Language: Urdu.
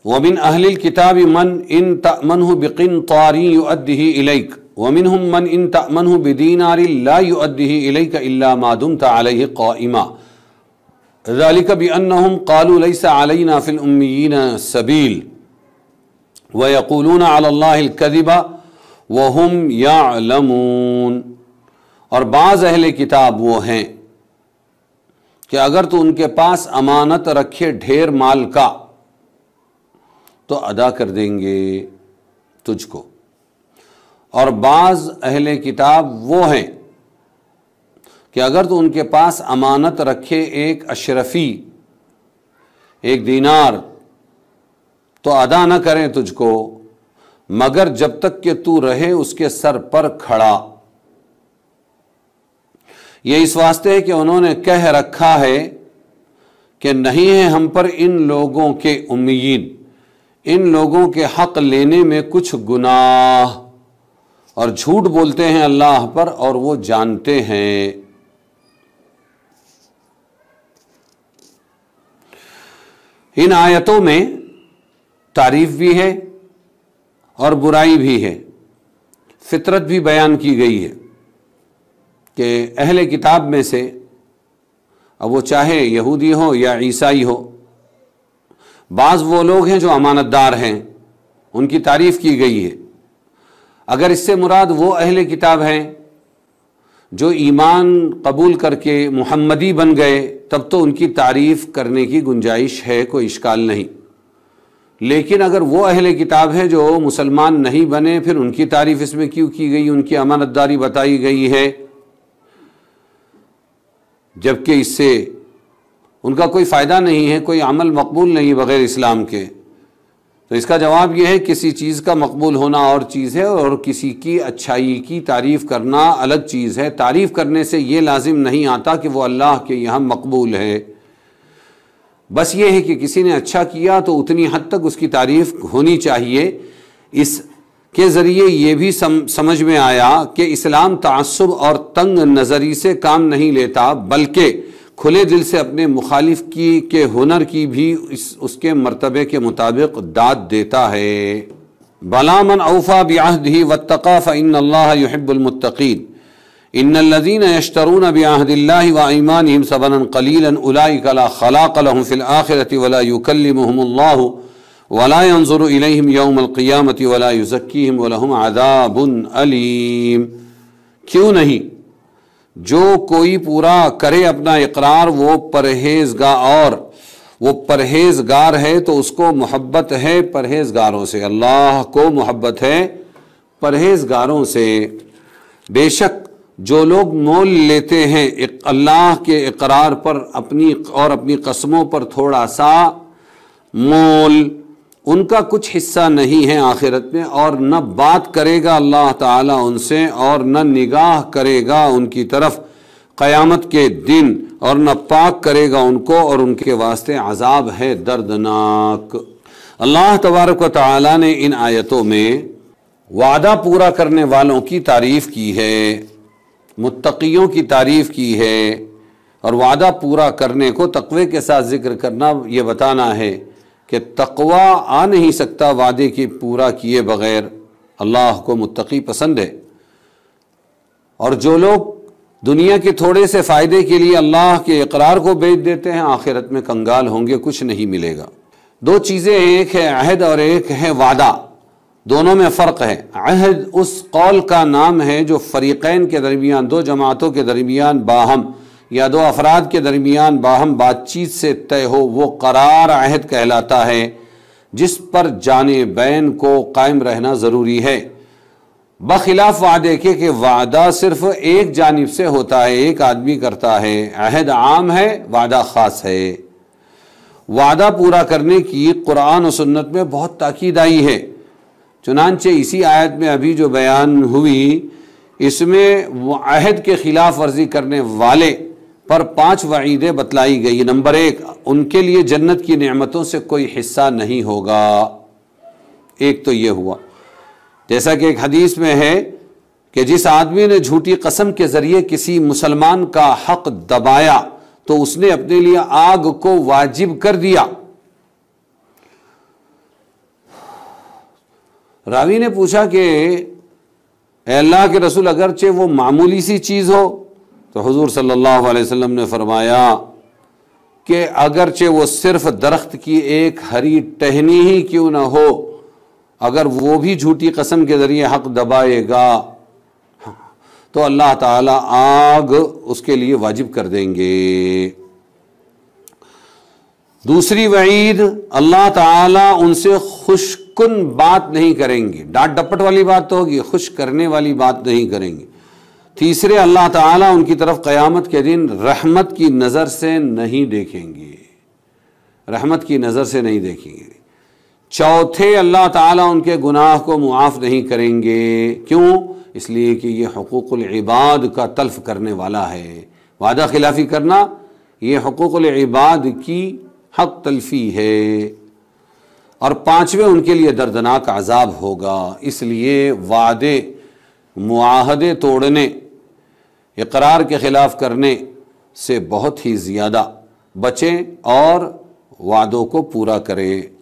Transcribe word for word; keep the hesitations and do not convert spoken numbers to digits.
ومن اہل الکتاب من ان تأمنہ بقنطار یؤدہ الیک ومنہم من ان تأمنہ بدینار لا یؤدہ الیک الا ما دمت علیہ قائما ذلک بأنہم قالوا لیس علینا فی الامیین سبیل وَيَقُولُونَ عَلَى اللَّهِ الْكَذِبَ وَهُمْ يَعْلَمُونَ۔ اور بعض اہل کتاب وہ ہیں کہ اگر تو ان کے پاس امانت رکھے ڈھیر مال کا تو ادا کر دیں گے تجھ کو، اور بعض اہل کتاب وہ ہیں کہ اگر تو ان کے پاس امانت رکھے ایک اشرفی ایک دینار تو ادا نہ کریں تجھ کو مگر جب تک کہ تو رہے اس کے سر پر کھڑا۔ یہ اس واسطے ہے کہ انہوں نے کہہ رکھا ہے کہ نہیں ہے ہم پر ان لوگوں کے امیین، ان لوگوں کے حق لینے میں کچھ گناہ، اور جھوٹ بولتے ہیں اللہ پر اور وہ جانتے ہیں۔ ان آیتوں میں تعریف بھی ہے اور برائی بھی ہے، فطرت بھی بیان کی گئی ہے کہ اہل کتاب میں سے، اب وہ چاہے یہودی ہو یا عیسائی ہو، بعض وہ لوگ ہیں جو امانت دار ہیں، ان کی تعریف کی گئی ہے۔ اگر اس سے مراد وہ اہل کتاب ہیں جو ایمان قبول کر کے محمدی بن گئے تب تو ان کی تعریف کرنے کی گنجائش ہے، کوئی اشکال نہیں۔ لیکن اگر وہ اہل کتاب ہے جو مسلمان نہیں بنے پھر ان کی تعریف اس میں کیوں کی گئی، ان کی امانت داری بتائی گئی ہے، جبکہ اس سے ان کا کوئی فائدہ نہیں ہے، کوئی عمل مقبول نہیں بغیر اسلام کے۔ تو اس کا جواب یہ ہے کسی چیز کا مقبول ہونا اور چیز ہے اور کسی کی اچھائی کی تعریف کرنا الگ چیز ہے۔ تعریف کرنے سے یہ لازم نہیں آتا کہ وہ اللہ کے یہاں مقبول ہے، بس یہ ہے کہ کسی نے اچھا کیا تو اتنی حد تک اس کی تعریف ہونی چاہیے۔ اس کے ذریعے یہ بھی سمجھ میں آیا کہ اسلام تعصب اور تنگ نظری سے کام نہیں لیتا بلکہ کھلے دل سے اپنے مخالف کی کے ہنر کی بھی اس, اس کے مرتبے کے مطابق داد دیتا ہے۔ بلا من اوفا بعہدہ واتقى فإن اللہ يحب المتقین ان الذين يشترون بعهد الله وايمانهم ثمنا قليلا اولئك لا خلاق لهم في الاخره ولا يكلمهم الله ولا ينظر اليهم يوم القيامه ولا يزكيهم ولهم عذاب الیم۔ کیوں نہیں؟ جو کوئی پورا کرے اپنا اقرار وہ پرہیزگار اور وہ پرہیزگار ہے تو اس کو محبت ہے پرہیزگاروں سے، اللہ کو محبت ہے پرہیزگاروں سے۔ بے شک جو لوگ مول لیتے ہیں اللہ کے اقرار پر اپنی اور اپنی قسموں پر تھوڑا سا مول، ان کا کچھ حصہ نہیں ہے آخرت میں، اور نہ بات کرے گا اللہ تعالیٰ ان سے اور نہ نگاہ کرے گا ان کی طرف قیامت کے دن، اور نہ پاک کرے گا ان کو، اور ان کے واسطے عذاب ہے دردناک۔ اللہ تبارک و تعالیٰ نے ان آیتوں میں وعدہ پورا کرنے والوں کی تعریف کی ہے، متقیوں کی تعریف کی ہے، اور وعدہ پورا کرنے کو تقوی کے ساتھ ذکر کرنا یہ بتانا ہے کہ تقوی آ نہیں سکتا وعدے کی پورا کیے بغیر۔ اللہ کو متقی پسند ہے، اور جو لوگ دنیا کے تھوڑے سے فائدے کے لیے اللہ کے اقرار کو بیچ دیتے ہیں آخرت میں کنگال ہوں گے، کچھ نہیں ملے گا۔ دو چیزیں، ایک ہے عہد اور ایک ہے وعدہ، دونوں میں فرق ہے۔ عہد اس قول کا نام ہے جو فریقین کے درمیان، دو جماعتوں کے درمیان باہم یا دو افراد کے درمیان باہم بات چیت سے طے ہو، وہ قرار عہد کہلاتا ہے، جس پر جانبین کو قائم رہنا ضروری ہے، بخلاف وعدے کے کہ وعدہ صرف ایک جانب سے ہوتا ہے، ایک آدمی کرتا ہے۔ عہد عام ہے، وعدہ خاص ہے۔ وعدہ پورا کرنے کی قرآن و سنت میں بہت تاکید آئی ہے، چنانچہ اسی آیت میں ابھی جو بیان ہوئی اس میں عہد کے خلاف ورزی کرنے والے پر پانچ وعیدیں بتلائی گئی۔ نمبر ایک، ان کے لیے جنت کی نعمتوں سے کوئی حصہ نہیں ہوگا۔ ایک تو یہ ہوا، جیسا کہ ایک حدیث میں ہے کہ جس آدمی نے جھوٹی قسم کے ذریعے کسی مسلمان کا حق دبایا تو اس نے اپنے لیے آگ کو واجب کر دیا۔ راوی نے پوچھا کہ اے اللہ کے رسول اگرچہ وہ معمولی سی چیز ہو، تو حضور صلی اللہ علیہ وسلم نے فرمایا کہ اگرچہ وہ صرف درخت کی ایک ہری ٹہنی ہی کیوں نہ ہو، اگر وہ بھی جھوٹی قسم کے ذریعے حق دبائے گا تو اللہ تعالیٰ آگ اس کے لیے واجب کر دیں گے۔ دوسری وعید، اللہ تعالیٰ ان سے خوش کن بات نہیں کریں گے، ڈانٹ ڈپٹ والی بات تو ہوگی، خوش کرنے والی بات نہیں کریں گے۔ تیسرے، اللہ تعالیٰ ان کی طرف قیامت کے دن رحمت کی نظر سے نہیں دیکھیں گے، رحمت کی نظر سے نہیں دیکھیں گے۔ چوتھے، اللہ تعالیٰ ان کے گناہ کو معاف نہیں کریں گے، کیوں؟ اس لیے کہ یہ حقوق العباد کا تلف کرنے والا ہے، وعدہ خلافی کرنا یہ حقوق العباد کی حق تلفی ہے۔ اور پانچویں، ان کے لیے دردناک عذاب ہوگا، اس لیے وعدے، معاہدے توڑنے، اقرار کے خلاف کرنے سے بہت ہی زیادہ بچیں اور وعدوں کو پورا کریں۔